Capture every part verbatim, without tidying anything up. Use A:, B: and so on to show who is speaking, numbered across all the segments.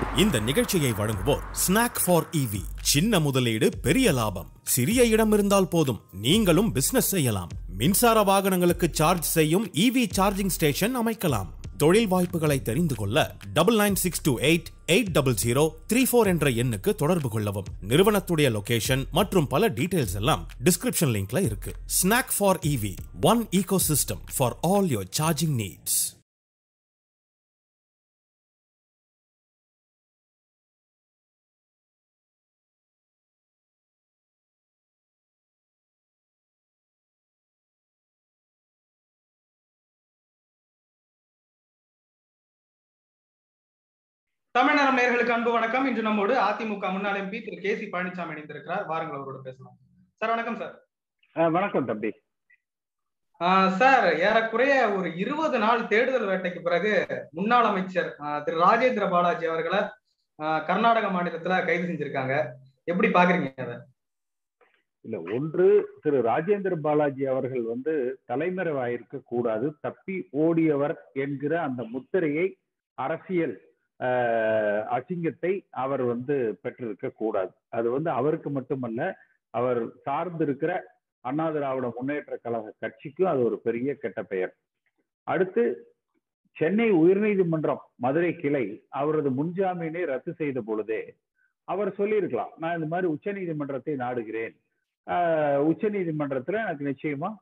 A: இந்த நிகழ்ச்சியை வழங்குவோர் ஸ்நாக் ஃபார் ஈவி. சின்ன முதலீடு பெரிய லாபம். சிறிய இடம் இருந்தால் போதும், நீங்களும் பிசினஸ் செய்யலாம். மின்சார வாகனங்களுக்கு சார்ஜ் செய்யும் ஈவி சார்ஜிங் ஸ்டேஷன் அமைக்கலாம். தொழில் வாய்ப்புகளை தெரிந்து கொள்ள double nine six two eight eight double zero three four என்ற எண்ணுக்கு தொடர்பு கொள்ளவும். நிறுவனத்துடைய லொகேஷன் மற்றும் பல டீடைல்ஸ் எல்லாம் டிஸ்கிரிப்ஷன் லிங்க்ல இருக்கு. Snag for EV, one ecosystem for all your charging needs.
B: தமிழ்நேரம் நேயர்களுக்கு அன்பு வணக்கம். இன்று நம்மோடு அதிமுக முன்னாள் MP Thiru K C Palaniswami இணைந்திருக்கிறார். வாருங்கள், அவரோட பேசலாம். சார் வணக்கம். சார்
C: வணக்கம் தம்பி.
B: சார், ஏறக்குறைய ஒரு இருபது நாள் தேடுதல் வேட்டைக்கு பிறகு முன்னாள் அமைச்சர் திரு ராஜேந்திர பாலாஜி அவர்களை கர்நாடக மாநிலத்துல கைது செஞ்சிருக்காங்க. எப்படி பாக்குறீங்க அதை?
C: இல்ல, ஒன்று, திரு ராஜேந்திர பாலாஜி அவர்கள் வந்து தலைமறைவாயிருக்க கூடாது. தப்பி ஓடியவர் என்கிற அந்த முத்திரையை, அரசியல் அசிங்கத்தை அவர் வந்து பெற்றிருக்க கூடாது. அது வந்து அவருக்கு மட்டுமல்ல, அவர் சார்ந்திருக்கிற அண்ணா திராவிட முன்னேற்ற கழக கட்சிக்கும் அது ஒரு பெரிய கெட்ட பெயர். அடுத்து, சென்னை உயர்நீதிமன்றம் மதுரை கிளை அவரது முன்ஜாமீனை ரத்து செய்த பொழுதே அவர் சொல்லியிருக்கலாம், நான் இந்த மாதிரி உச்ச நீதிமன்றத்தை நாடுகிறேன், உச்ச நீதிமன்றத்துல எனக்கு நிச்சயமா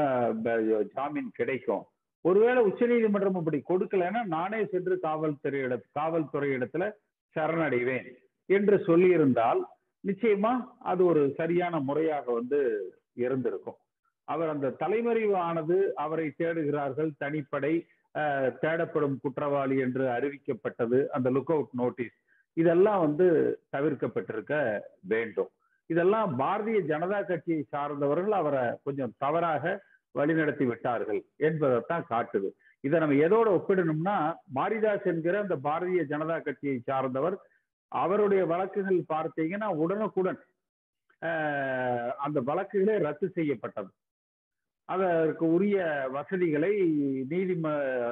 C: ஜாமீன் கிடைக்கும். ஒருவேளை உச்ச நீதிமன்றம் அப்படி கொடுக்கலன்னா நானே சென்று காவல்துறை இட காவல்துறை இடத்துல சரணடைவேன் என்று சொல்லியிருந்தால் நிச்சயமா அது ஒரு சரியான முறையாக வந்து இருந்திருக்கும். அவர் அந்த தலைமறைவு ஆனது, அவரை தேடுகிறார்கள், தனிப்படை தேடப்படும் குற்றவாளி என்று அறிவிக்கப்பட்டது, அந்த லுக் அவுட் நோட்டீஸ், இதெல்லாம் வந்து தவிர்க்கப்பட்டிருக்க வேண்டும். இதெல்லாம் பாரதிய ஜனதா கட்சியை சார்ந்தவர்கள் அவரை கொஞ்சம் தவறாக வழிநடத்தி விட்டார்கள் என்பதைத்தான் காட்டுது. இதை நம்ம எதோட ஒப்பிடணும்னா, மாரிதாஸ் என்கிற அந்த பாரதிய ஜனதா கட்சியை சார்ந்தவர், அவருடைய வழக்குகள் பார்த்தீங்கன்னா உடனுக்குடன் அந்த வழக்குகளே ரத்து செய்யப்பட்டது. அதற்கு உரிய வசதிகளை நீதிம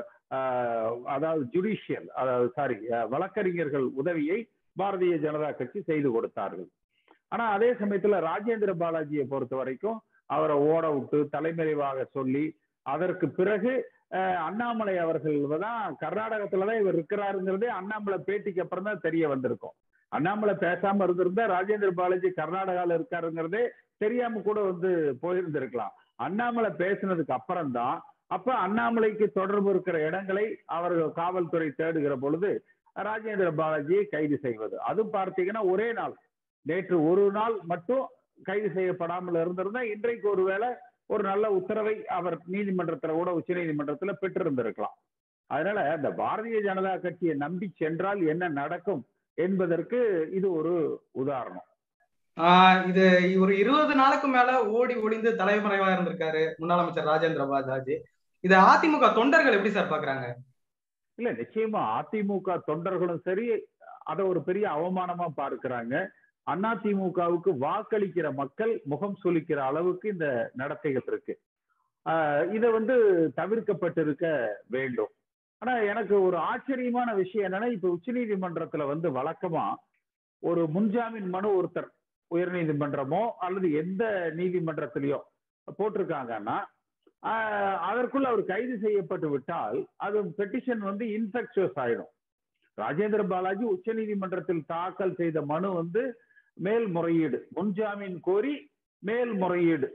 C: அதாவது ஜுடிஷியல் அதாவது சாரி வழக்கறிஞர்கள் உதவியை பாரதிய ஜனதா கட்சி செய்து கொடுத்தார்கள். ஆனா அதே சமயத்துல ராஜேந்திர பாலாஜியை பொறுத்த வரைக்கும் அவரை ஓட விட்டு தலைமறைவாக சொல்லி, அதற்கு பிறகு அண்ணாமலை அவர்கள் தான் கர்நாடகத்துலதான் இவர் இருக்கிறாருங்கிறதே அண்ணாமலை பேட்டிக்கு அப்புறம் தான் தெரிய வந்திருக்கும். அண்ணாமலை பேசாம இருந்திருந்தா ராஜேந்திர பாலாஜி கர்நாடகால இருக்காருங்கிறதே தெரியாம கூட வந்து போயிருந்திருக்கலாம். அண்ணாமலை பேசினதுக்கு அப்புறம் தான், அப்ப அண்ணாமலைக்கு தொடர்பு இருக்கிற இடங்களை அவர்கள் காவல்துறை தேடுகிற பொழுது ராஜேந்திர பாலாஜியை கைது செய்வது. அதுவும் பார்த்தீங்கன்னா ஒரே நாள், நேற்று ஒரு நாள் மட்டும் கைது செய்யப்படாமல் இருந்திருந்தா இன்றைக்கு ஒருவேளை ஒரு நல்ல உத்தரவை அவர் நீதிமன்றத்துல கூட உச்ச நீதிமன்றத்துல பெற்றிருந்திருக்கலாம். அதனால இந்த பாரதிய ஜனதா கட்சியை நம்பி சென்றால் என்ன நடக்கும் என்பதற்கு இது ஒரு உதாரணம்.
B: ஆஹ் இது ஒரு இருபது நாளுக்கு மேல ஓடி ஒளிந்து தலைமறைவா இருந்திருக்காரு முன்னாள் அமைச்சர் ராஜேந்திர பாலாஜி. இதை அதிமுக தொண்டர்கள் எப்படி சார் பாக்குறாங்க?
C: இல்ல, நிச்சயமா அதிமுக தொண்டர்களும் சரி அதை ஒரு பெரிய அவமானமா பார்க்கிறாங்க. அதிமுகவுக்கு வாக்களிக்கிற மக்கள் முகம் சுளிக்கிற அளவுக்கு இந்த நடத்தைகள் இருக்கு. ஆஹ் இதை வந்து தவிர்க்கப்பட்டிருக்க வேண்டும். ஆனா எனக்கு ஒரு ஆச்சரியமான விஷயம் என்னன்னா, இப்ப உச்ச நீதிமன்றத்துல வந்து வழக்கமா ஒரு முன்ஜாமீன் மனு ஒருத்தர் உயர் நீதிமன்றமோ அல்லது எந்த நீதிமன்றத்திலயோ போட்டிருக்காங்கன்னா ஆஹ் அதற்குள்ள அவர் கைது செய்யப்பட்டு விட்டால் அது பெட்டிஷன் வந்து இன்ஃபெக்சுவஸ் ஆயிடும். ராஜேந்திர பாலாஜி உச்ச நீதிமன்றத்தில் தாக்கல் செய்த மனு வந்து மேல்முறையீடு, முன்ஜாமீன் கோரி மேல்முறையீடு,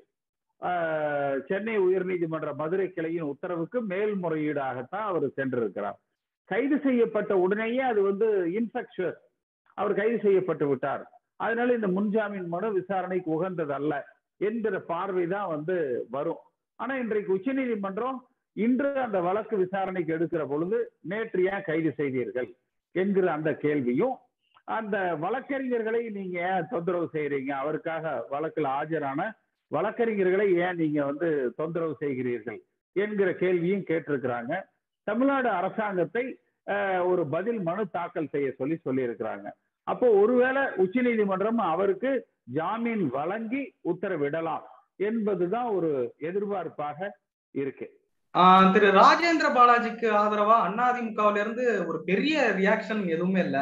C: சென்னை உயர்நீதிமன்ற மதுரை கிளையின் உத்தரவுக்கு மேல்முறையீடாகத்தான் அவர் சென்றிருக்கிறார். கைது செய்யப்பட்ட உடனேயே அது வந்து இன்ஃபெக்சுவஸ், அவர் கைது செய்யப்பட்டு விட்டார், அதனால இந்த முன்ஜாமீன் மனு விசாரணைக்கு உகந்தது அல்ல என்கிற பார்வைதான் வந்து வரும். ஆனா இன்றைக்கு உச்ச நீதிமன்றம் இன்று அந்த வழக்கு விசாரணைக்கு எடுக்கிற பொழுது நேற்று ஏன் கைது செய்தீர்கள் என்கிற அந்த கேள்வியும், அந்த வழக்கறிஞர்களை நீங்க ஏன் தொந்தரவு செய்யறீங்க, அவருக்காக வழக்கில் ஆஜரான வழக்கறிஞர்களை ஏன் நீங்க வந்து தொந்தரவு செய்கிறீர்கள் என்கிற கேள்வியும் கேட்டிருக்கிறாங்க. தமிழ்நாடு அரசாங்கத்தை ஒரு பதில் மனு தாக்கல் செய்ய சொல்லி சொல்லி இருக்கிறாங்க. அப்போ ஒருவேளை உச்ச நீதிமன்றம் அவருக்கு ஜாமீன் வழங்கி உத்தரவிடலாம் என்பதுதான் ஒரு எதிர்பார்ப்பாக இருக்கு.
B: திரு ராஜேந்திர பாலாஜிக்கு ஆதரவா அதிமுகவில இருந்து ஒரு பெரிய ரியாக்ஷன் எதுவுமே இல்லை.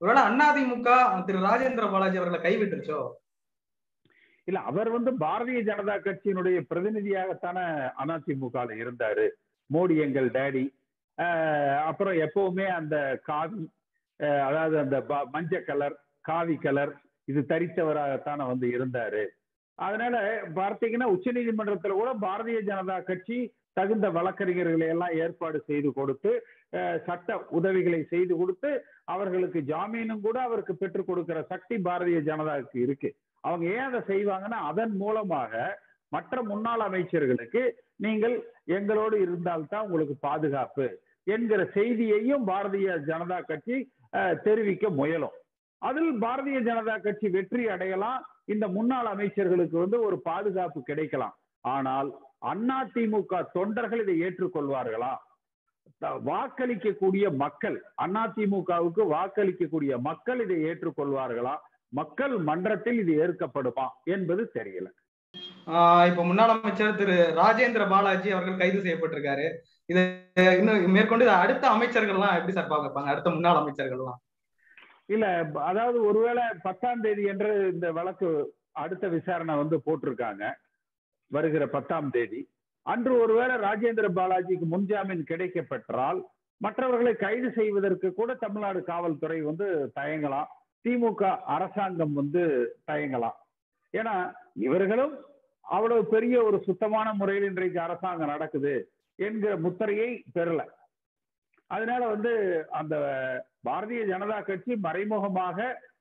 B: ஒருவேளை அதிமுக திரு ராஜேந்திர பாலாஜி அவர்களை கைவிட்டுருச்சோ?
C: இல்ல, அவர் வந்து பாரதிய ஜனதா கட்சியினுடைய பிரதிநிதியாகத்தான அதிமுக இருந்தாரு. மோடி எங்கள் டேடி. அப்புறம் எப்பவுமே அந்த காவி, அதாவது அந்த மஞ்சள் கலர் காவி கலர் இது தரித்தவராகத்தான வந்து இருந்தாரு. அதனால பார்த்தீங்கன்னா உச்ச நீதிமன்றத்துல கூட பாரதிய ஜனதா கட்சி தகுந்த வழக்கறிஞர்களை எல்லாம் ஏற்பாடு செய்து கொடுத்து, சட்ட உதவிகளை செய்து கொடுத்து, அவர்களுக்கு ஜாமீனும் கூட அவருக்கு பெற்றுக் கொடுக்கிற சக்தி பாரதிய ஜனதாவுக்கு இருக்கு. அவங்க ஏன் அதை செய்வாங்கன்னா, அதன் மூலமாக மற்ற முன்னாள் அமைச்சர்களுக்கு நீங்கள் எங்களோடு இருந்தால்தான் உங்களுக்கு பாதுகாப்பு என்கிற செய்தியையும் பாரதிய ஜனதா கட்சி தெரிவிக்க முயலும். அதில் பாரதிய ஜனதா கட்சி வெற்றி அடையலாம். இந்த முன்னாள் அமைச்சர்களுக்கு வந்து ஒரு பாதுகாப்பு கிடைக்கலாம். ஆனால் அதிமுக தொண்டர்கள் இதை ஏற்றுக்கொள்வார்களா? வாக்களிக்கக்கூடிய மக்கள், அதிமுகவுக்கு வாக்களிக்கக்கூடிய மக்கள் இதை ஏற்றுக்கொள்வார்களா? மக்கள் மன்றத்தில் இது ஏற்கப்படுமா என்பது தெரியல.
B: இப்ப முன்னாள் அமைச்சர் திரு ராஜேந்திர பாலாஜி அவர்கள் கைது செய்யப்பட்டிருக்காரு. இது இன்னும் மேற்கொண்டு அடுத்த அமைச்சர்கள்லாம் எப்படி சார் பார்ப்பாங்க? அடுத்த முன்னாள் அமைச்சர்கள்லாம்
C: இல்ல, அதாவது ஒருவேளை பத்தாம் தேதி என்று இந்த வழக்கு அடுத்த விசாரணை வந்து போட்டிருக்காங்க. வருகிற பத்தாம் தேதி அன்று ஒருவேளை ராஜேந்திர பாலாஜிக்கு முன்ஜாமீன் கிடைக்கப்பெற்றால் மற்றவர்களை கைது செய்வதற்கு கூட தமிழ்நாடு காவல்துறை வந்து தயங்கலாம். திமுக அரசாங்கம் வந்து தயங்கலாம். ஏன்னா இவர்களும் அவ்வளவு பெரிய ஒரு சுத்தமான முறையில் இன்றைக்கு அரசாங்கம் நடக்குது என்கிற முத்திரையை பெறல. அதனால வந்து அந்த பாரதிய ஜனதா கட்சி மறைமுகமாக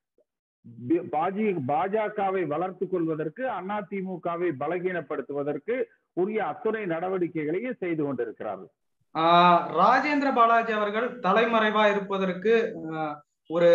C: பாஜகவை வளர்த்து கொள்வதற்கு, அதிமுகவை பலகீனப்படுத்துவதற்கு உரிய அத்துணை நடவடிக்கைகளையும் செய்து கொண்டிருக்கிறார்கள்.
B: ராஜேந்திர பாலாஜி அவர்கள் தலைமறைவா இருப்பதற்கு ஒரு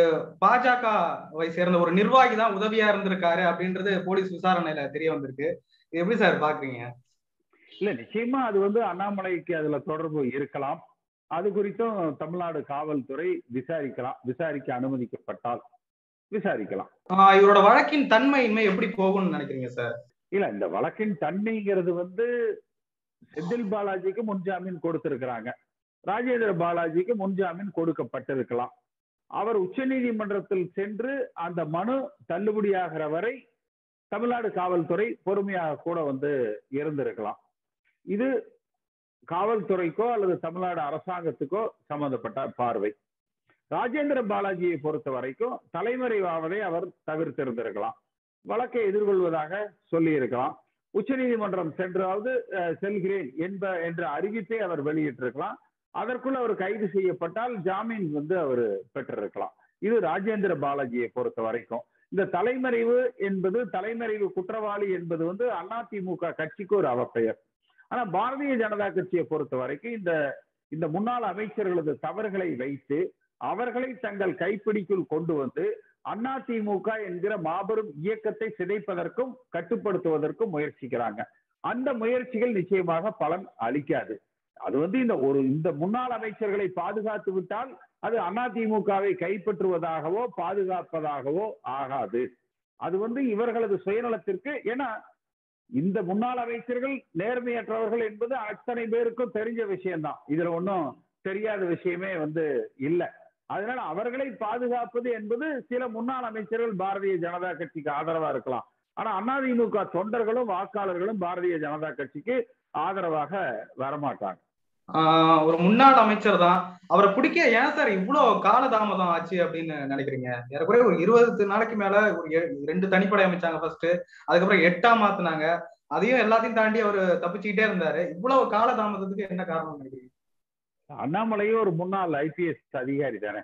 B: பாஜகவை சேர்ந்த ஒரு நிர்வாகி தான் உதவியா இருந்திருக்காரு அப்படின்றது போலீஸ் விசாரணையில தெரிய வந்திருக்கு. எப்படி சார் பாக்குறீங்க?
C: இல்ல, நிச்சயமா அது வந்து அண்ணாமலைக்கு அதுல தொடர்பு இருக்கலாம். அது குறித்தும் தமிழ்நாடு காவல்துறை விசாரிக்கலாம். விசாரிக்க அனுமதிக்கப்பட்டால் விசாரிக்கலாம்.
B: இவரோட வழக்கின் தன்மையின்மை எப்படி போகும்னு நினைக்கிறீங்க சார்?
C: இல்ல, இந்த வழக்கின் தன்மைங்கிறது வந்து செந்தில் பாலாஜிக்கு முன்ஜாமீன் கொடுத்திருக்கிறாங்க, ராஜேந்திர பாலாஜிக்கு முன்ஜாமீன் கொடுக்கப்பட்டிருக்கலாம். அவர் உச்ச நீதிமன்றத்தில் சென்று அந்த மனு தள்ளுபடியாகிற வரை தமிழ்நாடு காவல்துறை பொறுமையாக கூட வந்து இருந்திருக்கலாம். இது காவல்துறைக்கோ அல்லது தமிழ்நாடு அரசாங்கத்துக்கோ சம்பந்தப்பட்ட பார்வை. ராஜேந்திர பாலாஜியை பொறுத்த வரைக்கும் தலைமறைவாவதை அவர் தவிர்த்திருந்திருக்கலாம். வழக்கை எதிர்கொள்வதாக சொல்லி இருக்கலாம். உச்ச நீதிமன்றம் சென்றாவது செல்கிறேன் என்ப என்ற அறிவிப்பை அவர் வெளியிட்டிருக்கலாம். அதற்குள் அவர் கைது செய்யப்பட்டால் ஜாமீன் வந்து அவர் பெற்றிருக்கலாம். இது ராஜேந்திர பாலாஜியை பொறுத்த வரைக்கும். இந்த தலைமறைவு என்பது, தலைமறைவு குற்றவாளி என்பது வந்து அதிமுக கட்சிக்கு ஒரு அவப்பெயர். ஆனா பாரதிய ஜனதா கட்சியை பொறுத்த வரைக்கும் இந்த இந்த முன்னாள் அமைச்சர்களது தவறுகளை வைத்து அவர்களை தங்கள் கைப்பிடிக்குள் கொண்டு வந்து அதிமுக என்கிற மாபெரும் இயக்கத்தை சிதைப்பதற்கும் கட்டுப்படுத்துவதற்கும் முயற்சிக்கிறாங்க. அந்த முயற்சிகள் நிச்சயமாக பலன் அளிக்காது. அது வந்து இந்த ஒரு இந்த முன்னாள் அமைச்சர்களை பாதுகாத்து விட்டால் அது அதிமுகவை கைப்பற்றுவதாகவோ பாதுகாப்பதாகவோ ஆகாது. அது வந்து இவர்களது சுயநலத்திற்கு, ஏன்னா இந்த முன்னாள் அமைச்சர்கள் நேர்மையற்றவர்கள் என்பது அத்தனை பேருக்கும் தெரிஞ்ச விஷயம்தான். இதுல ஒன்றும் தெரியாத விஷயமே வந்து இல்லை. அதனால அவர்களை பாதுகாப்பது என்பது சில முன்னாள் அமைச்சர்கள் பாரதிய ஜனதா கட்சிக்கு ஆதரவா இருக்கலாம். ஆனா அதிமுக தொண்டர்களும் வாக்காளர்களும் பாரதிய ஜனதா கட்சிக்கு ஆதரவாக வரமாட்டாங்க.
B: ஆஹ் ஒரு முன்னாள் அமைச்சர் தான், அவரை பிடிக்க ஏன் சார் இவ்வளவு காலதாமதம் ஆச்சு அப்படின்னு நினைக்கிறீங்க? ஏறக்குறைய ஒரு இருபது நாளைக்கு மேல ஒரு ரெண்டு தனிப்படை அமைச்சாங்க ஃபர்ஸ்ட், அதுக்கப்புறம் எட்டா மாத்தினாங்க. அதையும் எல்லாத்தையும் தாண்டி அவர் தப்பிச்சுக்கிட்டே இருந்தாரு. இவ்வளவு காலதாமதத்துக்கு என்ன காரணம் நினைக்கிறீங்க?
C: அண்ணாமலையும் ஒரு முன்னாள் ஐபிஎஸ் அதிகாரி தானே.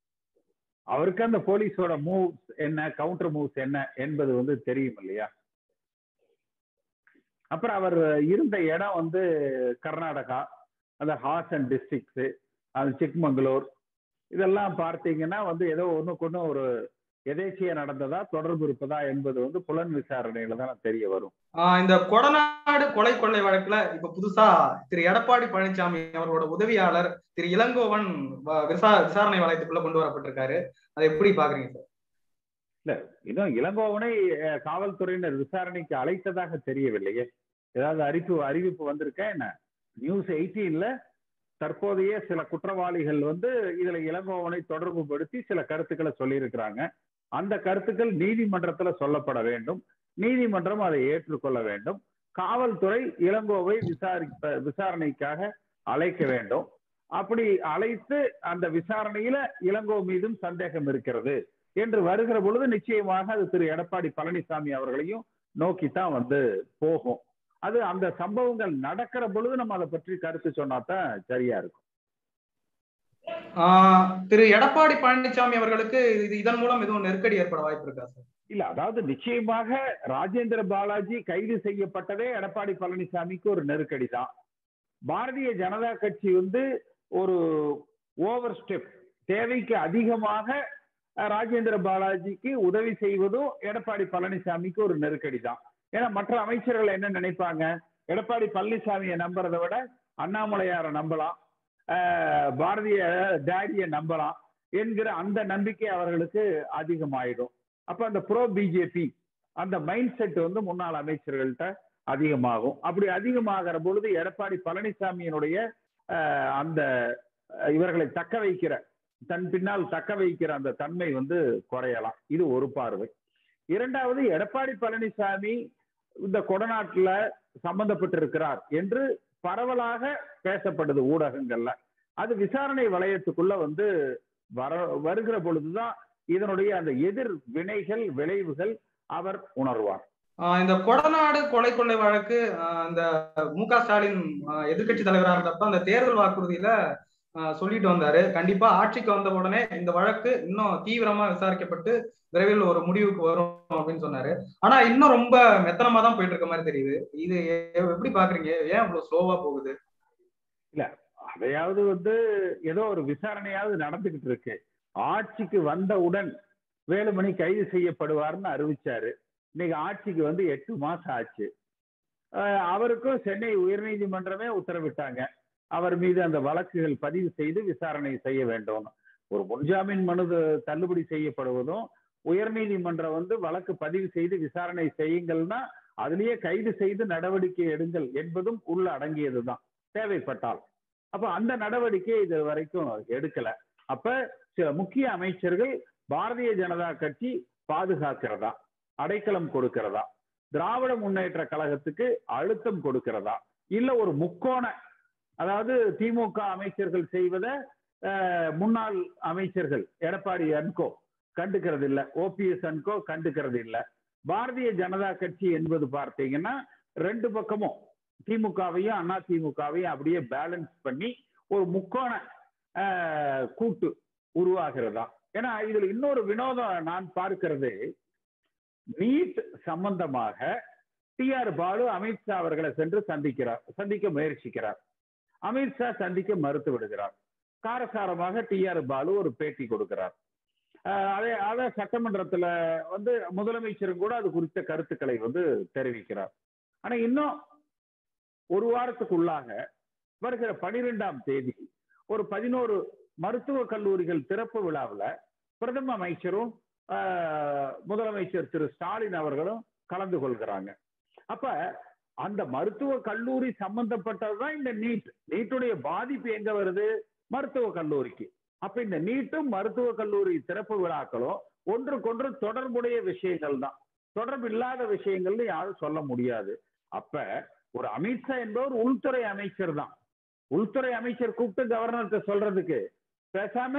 C: அவருக்கு அந்த போலீஸோட மூவ்ஸ் என்ன, கவுண்டர் மூவ்ஸ் என்ன என்பது வந்து தெரியும் இல்லையா. அப்புறம் அவர் இருந்த இடம் வந்து கர்நாடகா, அந்த ஹாசன் டிஸ்ட்ரிக்ட், அது சிக்மங்களூர், இதெல்லாம் பார்த்தீங்கன்னா வந்து ஏதோ ஒண்ணுக்கு ஒண்ணு ஒரு எதேச்சியா நடந்ததா தொடர்பு இருப்பதா என்பது வந்து புலன் விசாரணையில தான் தெரிய வரும்.
B: இந்த கொடநாடு கொலை கொள்ளை வழக்குல இப்ப புதுசா திரு எடப்பாடி பழனிசாமி அவரோட உதவியாளர் திரு இளங்கோவன் விசாரணை வளையத்துக்குள்ள கொண்டு வரப்பட்டிருக்காரு. அதை எப்படி பாக்குறீங்க சார்?
C: இல்ல, இன்னும் இளங்கோவனை காவல்துறையினர் விசாரணைக்கு அழைத்ததாக தெரியவில்லையே. ஏதாவது அறிவிப்பு அறிவிப்பு வந்திருக்கா என்ன? நியூஸ் எயிட்டீன்ல தற்போதைய சில குற்றவாளிகள் வந்து இதுல இளங்கோவனை தொடர்பு படுத்தி சில கருத்துக்களை சொல்லியிருக்கிறாங்க. அந்த கருத்துக்கள் நீதிமன்றத்துல சொல்லப்பட வேண்டும். நீதிமன்றம் அதை ஏற்றுக்கொள்ள வேண்டும். காவல்துறை இளங்கோவை விசாரிப்ப விசாரணைக்காக அழைக்க வேண்டும். அப்படி அழைத்து அந்த விசாரணையில இளங்கோ மீதும் சந்தேகம் இருக்கிறது என்று வருகிற பொழுது நிச்சயமாக அது திரு எடப்பாடி பழனிசாமி அவர்களையும் நோக்கித்தான் வந்து போகும். அது அந்த சம்பவங்கள் நடக்கிற பொழுது நம்ம அதை பற்றி கருத்து சொன்னாதான் சரியா இருக்கும்.
B: திரு எடப்பாடி பழனிசாமி அவர்களுக்கு இது இதன் மூலம் எதுவும் நெருக்கடி ஏற்பட வாய்ப்பு இருக்கா சார்?
C: இல்ல, அதாவது நிச்சயமாக ராஜேந்திர பாலாஜி கைது செய்யப்பட்டதே எடப்பாடி பழனிசாமிக்கு ஒரு நெருக்கடி தான். பாரதிய ஜனதா கட்சி வந்து ஒரு ஓவர் ஸ்டெப், தேவைக்கு அதிகமாக ராஜேந்திர பாலாஜிக்கு உதவி செய்வதும் எடப்பாடி பழனிசாமிக்கு ஒரு நெருக்கடி தான். ஏன்னா மற்ற அமைச்சர்கள் என்ன நினைப்பாங்க, எடப்பாடி பழனிசாமியை நம்புறதை விட அண்ணாமலையாரை நம்பலாம், பாரதிய டேடியை நம்பலாம் என்கிற அந்த நம்பிக்கை அவர்களுக்கு அதிகமாயிடும். அப்ப அந்த ப்ரோ பிஜேபி அந்த மைண்ட் செட் வந்து முன்னாள் அமைச்சர்கள்ட்ட அதிகமாகும். அப்படி அதிகமாகிற பொழுது எடப்பாடி பழனிசாமியினுடைய அந்த இவர்களை தக்க வைக்கிற, தன் பின்னால் தக்க வைக்கிற அந்த தன்மை வந்து குறையலாம். இது ஒரு பார்வை. இரண்டாவது, எடப்பாடி பழனிசாமி இந்த கொடநாட்டுல சம்பந்தப்பட்டிருக்கிறார் என்று பரவலாக பேசப்படுது ஊடகங்கள்ல. அது விசாரணை வளையத்துக்குள்ள வந்து வர வருகிற பொழுதுதான் இதனுடைய அந்த எதிர் வினைகள் விளைவுகள் அவர் உணர்வார்.
B: இந்த கொடநாடு கொலை கொள்ளை வழக்கு இந்த மு க ஸ்டாலின் எதிர்கட்சி தலைவராக இருந்தப்ப அந்த தேர்தல் வாக்குறுதியில சொல்லிட்டு வந்தாரு, கண்டிப்பா ஆட்சிக்கு வந்த உடனே இந்த வழக்கு இன்னும் தீவிரமா விசாரிக்கப்பட்டு விரைவில் ஒரு முடிவுக்கு வரும் அப்படின்னு சொன்னாரு. ஆனா இன்னும் ரொம்ப மெத்தனமா தான் போயிட்டு இருக்க மாதிரி தெரியுது. இது எப்படி பாக்குறீங்க? ஏன் இவ்வளவு ஸ்லோவா போகுது?
C: இல்ல, அதையாவது வந்து ஏதோ ஒரு விசாரணையாவது நடந்துகிட்டு இருக்கு. ஆட்சிக்கு வந்தவுடன் வேலுமணி கைது செய்யப்படுவார்னு அறிவிச்சாரு. இன்னைக்கு ஆட்சிக்கு வந்து எட்டு மாசம் ஆச்சு. அவருக்கும் சென்னை உயர்நீதிமன்றமே உத்தரவிட்டாங்க, அவர் மீது அந்த வழக்குகள் பதிவு செய்து விசாரணை செய்ய வேண்டும். ஒரு முன்ஜாமீன் மனு தள்ளுபடி செய்யப்படுவதும், உயர்நீதிமன்றம் வந்து வழக்கு பதிவு செய்து விசாரணை செய்யுங்கள்னா அதுலயே கைது செய்து நடவடிக்கை எடுங்கள் என்பதும் உள்ள அடங்கியதுதான் தேவைப்பட்டால். அப்ப அந்த நடவடிக்கை இது வரைக்கும் எடுக்கல. அப்ப சில முக்கிய அமைச்சர்கள் பாரதிய ஜனதா கட்சி பாதுகாக்கிறதா, அடைக்கலம் கொடுக்கிறதா, திராவிட முன்னேற்ற கழகத்துக்கு அழுத்தம் கொடுக்கிறதா, இல்ல ஒரு முக்கோண, அதாவது திமுக அமைச்சர்கள் செய்வத முன்னாள் அமைச்சர்கள் எடப்பாடி அன்கோ கண்டுக்கிறது இல்ல, ஓபிஎஸ் அன்கோ கண்டுக்கிறது இல்ல. பாரதிய ஜனதா கட்சி என்பது பார்த்தீங்கன்னா ரெண்டு பக்கமும் திமுகவையும் அண்ணா திமுகவையும் அப்படியே பேலன்ஸ் பண்ணி ஒரு முக்கோண கூட்டு உருவாகிறதா. ஏன்னா இதுல இன்னொரு வினோதம் நான் பார்க்கிறது, நீட் சம்பந்தமாக டி ஆர் பாலு அமித்ஷா அவர்களை சென்று சந்திக்கிறார், சந்திக்க முயற்சிக்கிறார். அமித்ஷா சந்திக்க மறுத்து விடுகிறார். காரசாரமாக டி ஆர் பாலு ஒரு பேட்டி கொடுக்கிறார். அதே அத சட்டமன்றத்துல வந்து முதலமைச்சரும் கூட அது குறித்த கருத்துக்களை வந்து தெரிவிக்கிறார். ஆனா இன்னும் ஒரு வாரத்துக்குள்ளாக வருகிற பனிரெண்டாம் தேதி ஒரு பதினோரு மருத்துவ கல்லூரிகள் திறப்பு விழாவில் பிரதம அமைச்சரும் முதலமைச்சர் திரு ஸ்டாலின் அவர்களும் கலந்து கொள்கிறாங்க. அப்ப அந்த மருத்துவ கல்லூரி சம்பந்தப்பட்டதுதான் இந்த நீட். நீட்டுடைய பாதிப்பு எங்க வருது? மருத்துவ கல்லூரிக்கு. அப்ப இந்த நீட்டும் மருத்துவ கல்லூரி திறப்பு விழாக்களும் ஒன்றுக்கொன்று தொடர்புடைய விஷயங்கள் தான். தொடர்பு இல்லாத விஷயங்கள்னு யாரும் சொல்ல முடியாது. அப்ப ஒரு அமித்ஷா என்பவர் உள்துறை அமைச்சர் தான். உள்துறை அமைச்சர் கூப்பிட்டு கவர்னர்கிட்ட சொல்றதுக்கு பேசாம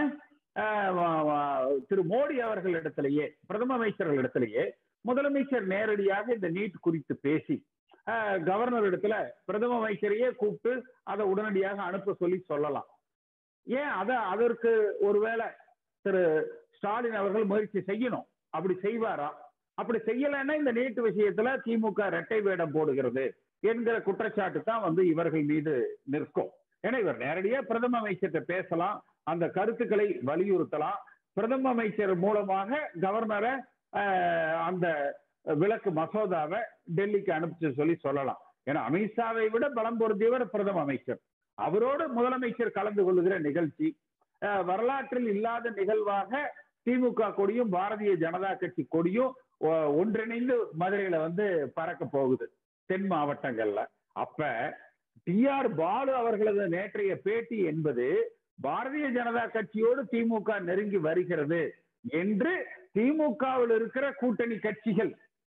C: திரு மோடி அவர்கள் இடத்திலேயே, பிரதம அமைச்சர்கள் இடத்திலேயே முதலமைச்சர் நேரடியாக இந்த நீட் குறித்து பேசி கவர்னர் இடத்துல பிரதம அமைச்சரையே கூப்பிட்டு அதை உடனடியாக அனுப்ப சொல்லி சொல்லலாம். ஏன் அத அதற்கு ஒருவேளை திரு ஸ்டாலின் அவர்கள் முயற்சி செய்யணும். அப்படி செய்வாரா? அப்படி செய்யலைன்னா இந்த நீட் விஷயத்துல திமுக இரட்டை வேடம் போடுகிறது என்கிற குற்றச்சாட்டு தான் வந்து இவர்கள் மீது நிற்கும். ஏன்னா இவர் நேரடியா பிரதம அமைச்சர்கிட்ட பேசலாம், அந்த கருத்துக்களை வலியுறுத்தலாம். பிரதம அமைச்சர் மூலமாக கவர்னரை அந்த விலக்கு மசோதாவை டெல்லிக்கு அனுப்பிச்சு சொல்லி சொல்லலாம். ஏன்னா அமித்ஷாவை விட பலம் பொருந்தியவர் பிரதம அமைச்சர். அவரோடு முதலமைச்சர் கலந்து கொள்ளுகிற நிகழ்ச்சி வரலாற்றில் இல்லாத நிகழ்வாக திமுக கொடியும் பாரதிய ஜனதா கட்சி கொடியும் ஒன்றிணைந்து மதுரையில வந்து பறக்க போகுது தென் மாவட்டங்கள்ல. அப்ப டி ஆர் பாலு அவர்களது நேற்றைய பேட்டி என்பது பாரதிய ஜனதா கட்சியோடு திமுக நெருங்கி வருகிறது என்று திமுகவில் இருக்கிற கூட்டணி கட்சிகள்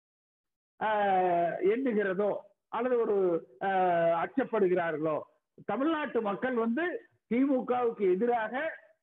C: எண்ணுகிறதோ அல்லது ஒரு அச்சப்படுகிறார்களோ, தமிழ்நாட்டு மக்கள் வந்து திமுகவுக்கு எதிராக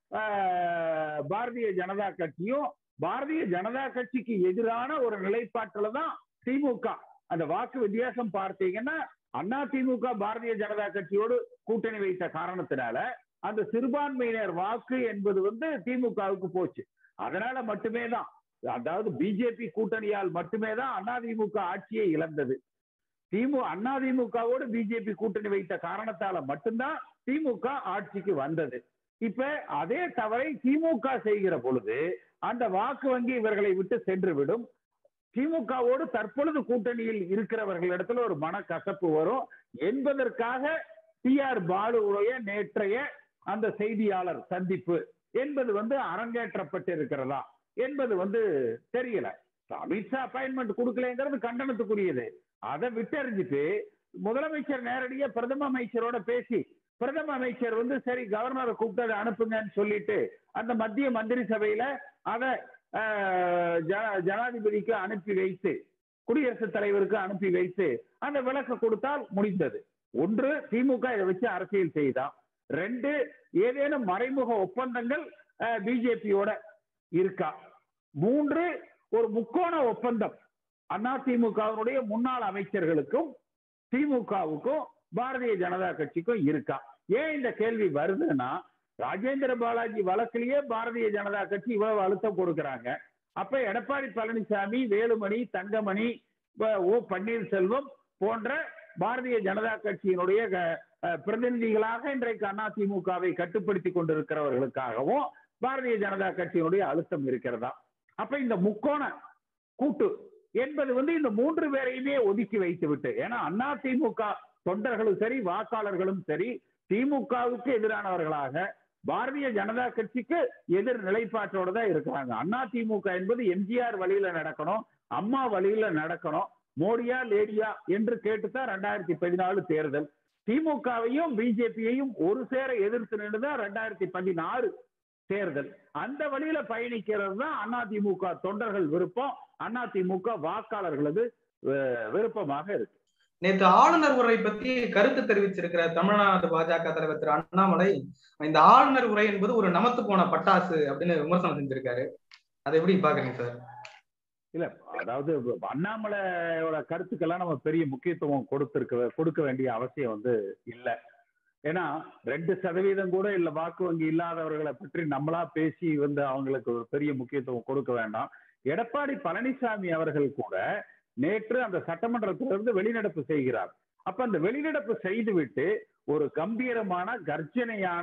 C: பாரதிய ஜனதா கட்சியும் பாரதிய ஜனதா கட்சிக்கு எதிரான ஒரு நிலைப்பாட்டில தான் திமுக. அந்த வாக்கு வித்தியாசம் பார்த்தீங்கன்னா அண்ணா திமுக பாரதிய ஜனதா கட்சியோடு கூட்டணி வைத்த காரணத்தினால அந்த சிறுபான்மையினர் வாக்கு என்பது வந்து திமுகவுக்கு போச்சு. அதனால மட்டுமே தான், அதாவது பிஜேபி கூட்டணியால் மட்டுமே தான் அதிமுக ஆட்சியை இழந்தது. திமுக அதிமுகவோடு பிஜேபி கூட்டணி வைத்த காரணத்தால மட்டும்தான் திமுக ஆட்சிக்கு வந்தது. இப்ப அதே தவறை திமுக செய்கிற பொழுது அந்த வாக்கு வங்கி இவர்களை விட்டு சென்று விடும். திமுகவோடு தற்பொழுது கூட்டணியில் இருக்கிறவர்களிடத்துல ஒரு மனக்கசப்பு வரும் என்பதற்காக டி ஆர் பாலுவுடைய நேற்றைய அந்த செய்தியாளர் சந்திப்பு என்பது வந்து அரங்கேற்றப்பட்டு இருக்கிறதா என்பது வந்து தெரியல. அமித்ஷா அப்பாயின்மெண்ட் கொடுக்கலங்கிறது கண்டனத்துக்குரியது. அதை விட்டறிஞ்சிட்டு முதலமைச்சர் நேரடியா பிரதம அமைச்சரோட பேசி, பிரதம அமைச்சர் வந்து சரி கவர்னரை கூப்பிட்டு அனுப்புங்கன்னு சொல்லிட்டு அந்த மத்திய மந்திரி சபையில அதை ஜனாதிபதிக்கு அனுப்பி வைத்து, குடியரசுத் தலைவருக்கு அனுப்பி வைத்து அந்த விளக்க கொடுத்தால் முடிந்தது. ஒன்று, திமுக இதை வச்சு அரசியல் செய்தான். ரெண்டு, ஏதேனும் மறைமுக ஒப்பந்தங்கள் பிஜேபியோட இருக்கா. மூன்று, ஒரு முக்கோண ஒப்பந்தம் அதிமுகவினுடைய முன்னாள் அமைச்சர்களுக்கும் திமுகவுக்கும் பாரதிய ஜனதா கட்சிக்கும் இருக்கா. ஏன் இந்த கேள்வி வருதுன்னா, ராஜேந்திர பாலாஜி வழக்கிலேயே பாரதிய ஜனதா கட்சி இவ்வளவு அழுத்தம் கொடுக்கிறாங்க. அப்ப எடப்பாடி பழனிசாமி, வேலுமணி, தங்கமணி, ஓ பன்னீர்செல்வம் போன்ற பாரதிய ஜனதா கட்சியினுடைய பிரதிநிதிகளாக இன்றைக்கு அதிமுகவை கட்டுப்படுத்தி கொண்டிருக்கிறவர்களுக்காகவும் பாரதிய ஜனதா கட்சியினுடைய அழுத்தம் இருக்கிறதா. அப்ப இந்த முக்கோண கூட்டு என்பது வந்து இந்த மூன்று பேரையுமே ஒதுக்கி வைத்து விட்டு, ஏன்னா அதிமுக தொண்டர்களும் சரி வாக்காளர்களும் சரி திமுகவுக்கு எதிரானவர்களாக பாரதிய ஜனதா கட்சிக்கு எதிர் நிலைப்பாட்டோட தான் இருக்கிறாங்க. அதிமுக என்பது எம்ஜிஆர் வழியில நடக்கணும், அம்மா வழியில நடக்கணும், மோடியா லேடியா என்று கேட்டுதான் ரெண்டாயிரத்தி பதினாலு தேர்தல். திமுகவையும் பிஜேபியையும் ஒரு சேர எதிர்த்து நின்றுதான் ரெண்டாயிரத்தி பதினாறு தேர்தல். அந்த வழியில பயணிக்கிறது தான் அதிமுக தொண்டர்கள் விருப்பம், அதிமுக வாக்காளர்களது விருப்பமாக இருக்கு.
B: நேற்று ஆளுநர் உரை பத்தி கருத்து தெரிவிச்சிருக்கிற தமிழ்நாடு பாஜக தலைவர் திரு அண்ணாமலை இந்த ஆளுநர் உரை என்பது ஒரு நமத்து போன பட்டாசு அப்படின்னு விமர்சனம் செஞ்சிருக்காரு. அதை எப்படி பாக்குறீங்க சார்?
C: இல்ல, அதாவது அண்ணாமலையோட கருத்துக்கெல்லாம் நம்ம பெரிய முக்கியத்துவம் கொடுத்திருக்க கொடுக்க வேண்டிய அவசியம் வந்து இல்லை. ஏன்னா ரெண்டு சதவீதம் கூட இல்ல வாக்கு வங்கி இல்லாதவர்களை பற்றி நம்மளா பேசி வந்து அவங்களுக்கு ஒரு பெரிய முக்கியத்துவம் கொடுக்க வேண்டாம். எடப்பாடி பழனிசாமி அவர்கள் கூட நேற்று அந்த சட்டமன்றத்திலிருந்து வெளிநடப்பு செய்கிறார். அப்ப அந்த வெளிநடப்பு செய்துவிட்டு ஒரு கம்பீரமான கர்ஜனையான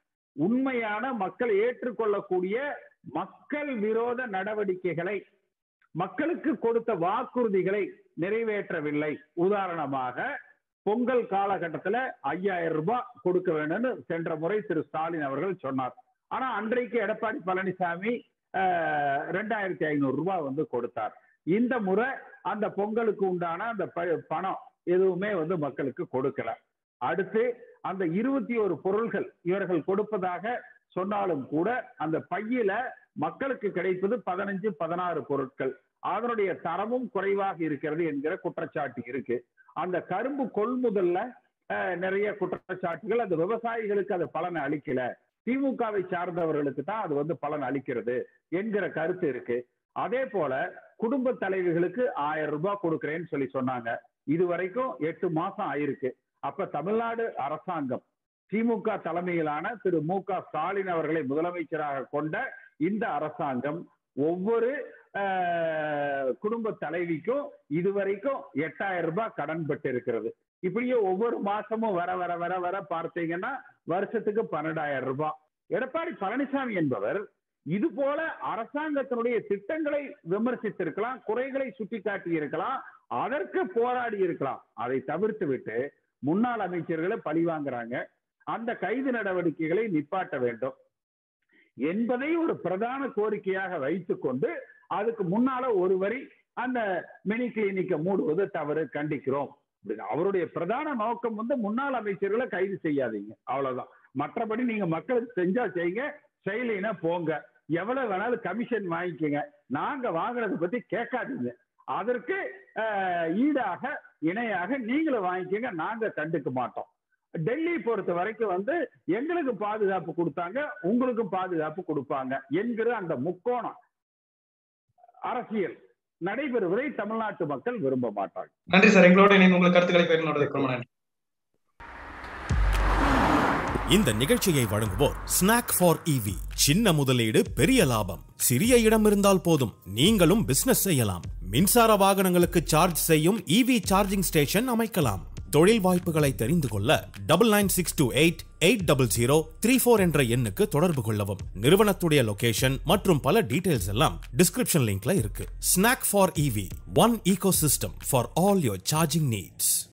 C: உண்மையான மக்கள் ஏற்றுக்கொள்ளக்கூடிய மக்கள் விரோத நடவடிக்கைகளை, மக்களுக்கு கொடுத்த வாக்குறுதிகளை நிறைவேற்றவில்லை. உதாரணமாக பொங்கல் காலகட்டத்துல ஐயாயிரம் ரூபாய் கொடுக்க வேண்டும்னு சென்ற முறை திரு ஸ்டாலின் அவர்கள் சொன்னார். ஆனா அன்றைக்கு எடப்பாடி பழனிசாமி ரெண்டாயிரத்தி ஐநூறு ரூபாய் வந்து கொடுத்தார். இந்த முறை அந்த பொங்கலுக்கு உண்டான அந்த பணம் எதுவுமே வந்து மக்களுக்கு கொடுக்கல. அடுத்து அந்த இருபத்தி ஒரு பொருள்கள் இவர்கள் கொடுப்பதாக சொன்னாலும் கூட அந்த பையில மக்களுக்கு கிடைப்பது பதினஞ்சு பதினாறு பொருட்கள், அதனுடைய தரமும் குறைவாக இருக்கிறது என்கிற குற்றச்சாட்டு இருக்கு. அந்த கரும்பு கொள்முதல்ல நிறைய குற்றச்சாட்டுகள், அந்த விவசாயிகளுக்கு அது பலன் அளிக்கல, திமுகவை சார்ந்தவர்களுக்கு தான் அது வந்து பலன் அளிக்கிறது என்கிற கருத்து இருக்கு. அதே போல குடும்ப தலைவிகளுக்கு ஆயிரம் ரூபாய் கொடுக்கிறேன்னு சொல்லி சொன்னாங்க. இது வரைக்கும் எட்டு மாசம் ஆயிருக்கு. அப்ப தமிழ்நாடு அரசாங்கம் திமுக தலைமையிலான திரு மு க ஸ்டாலின் அவர்களை முதலமைச்சராக கொண்ட இந்த அரசாங்கம் ஒவ்வொரு குடும்ப தலைவிக்கும் இதுவரைக்கும் எட்டாயிரம் ரூபாய் கடன் பட்டு இருக்கிறது. இப்படியே ஒவ்வொரு மாசமும் வர வர வர வர பார்த்தீங்கன்னா வருஷத்துக்கு பன்னெண்டாயிரம் ரூபாய். எடப்பாடி பழனிசாமி என்பவர் இது போல அரசாங்கத்தினுடைய திட்டங்களை விமர்சித்திருக்கலாம், குறைகளை சுட்டிக்காட்டி இருக்கலாம், அதற்கு போராடி இருக்கலாம். அதை தவிர்த்து விட்டு முன்னாள் அமைச்சர்களை பழி வாங்குறாங்க. அந்த கைது நடவடிக்கைகளை நிப்பாட்ட வேண்டும் என்பதை ஒரு பிரதான கோரிக்கையாக வைத்துக் கொண்டு அதுக்கு முன்னால ஒரு வரி அந்த மினி கிளினிக்கை மூடுவது தவறு, கண்டிக்கிறோம் அவருடைய பிரதான நோக்கம் வந்து முன்னாள் அமைச்சர்களை கைது செய்யாதீங்க, அவ்வளவுதான். மற்றபடி நீங்க மக்களுக்கு செஞ்சா செய்யுங்க, செய்யலைன்னா போங்க, எவ்வளவு வேணாலும் கமிஷன் வாங்கிக்கோங்க, நாங்க வாங்குறத பத்தி கேட்காதீங்க, அதற்கு ஈடாக இணையாக நீங்களும் வாங்கிக்கோங்க, நாங்க கண்டுக்க மாட்டோம். டெல்லி பொறுத்த வரைக்கும் வந்து எங்களுக்கு பாதுகாப்பு கொடுத்தாங்க, உங்களுக்கும் பாதுகாப்பு கொடுப்பாங்க என்கிற அந்த முக்கோணம் அரசியல் நடைபெறுவதை தமிழ்நாட்டு மக்கள் விரும்ப மாட்டாங்க.
B: நன்றி சார், எங்களோட நீங்க உங்கள் கருத்துக்களை பகிர்ந்து.
A: இந்த நிகழ்ச்சியை வழங்குவோர் ஸ்நாக் ஃபார் ஈவி. சின்ன முதலீடு பெரிய லாபம், சிறிய இடம் இருந்தால் போதும், நீங்களும் பிசினஸ் செய்யலாம். மின்சார வாகனங்களுக்கு சார்ஜ் செய்யும் ஈவி சார்ஜிங் ஸ்டேஷன் அமைக்கலாம். தொழில் வாய்ப்புகளை தெரிந்து கொள்ள double nine six two eight eight double zero three four என்ற எண்ணுக்கு தொடர்பு கொள்ளவும். நிறுவனத்துடைய லொகேஷன் மற்றும் பல டீடைல்ஸ் எல்லாம் டிஸ்கிரிப்ஷன் லிங்க்ல இருக்கு. Snag for EV, one ecosystem for all your charging needs.